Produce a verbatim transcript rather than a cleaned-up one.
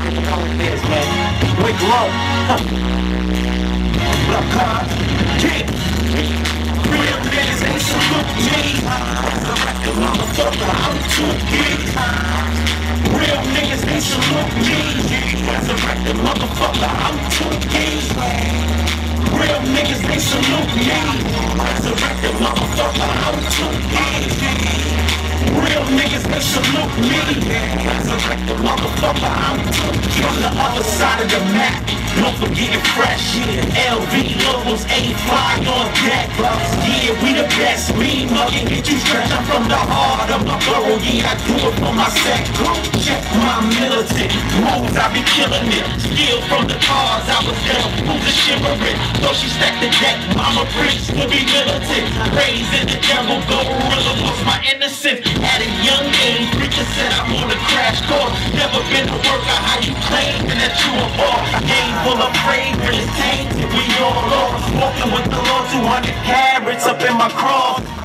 what the fuck it is, man. Wake low. Blood clot. Kick. Real niggas ain't salute me. Resurrected motherfucker, I'm too big. Real niggas ain't salute me. Resurrected motherfucker, I'm too big. Real niggas ain't salute me. Resurrected motherfucker, I'm too big. Real niggas ain't salute me. Resurrected motherfucker, I'm too big. From the other side of the map, don't forget it fresh. L V logos, A fly on deck. Yeah, we the best. Me muggin', get you stretched. I'm from the heart of my borough. Yeah, I do it for my set. Check my militant moves, I be killing it. Steal from the cars, I was there. Who's a shivering? Though she stacked the deck, mama preached to be militant. Raised in the jungle, gorilla lost my innocence. At a young age, preacher said I'm on a crash course. Never been a worker, how you claiming that you a boss? Game full of fragrance, tainted, we all lost. Walking with the Lord, two hundred carats up in my cross.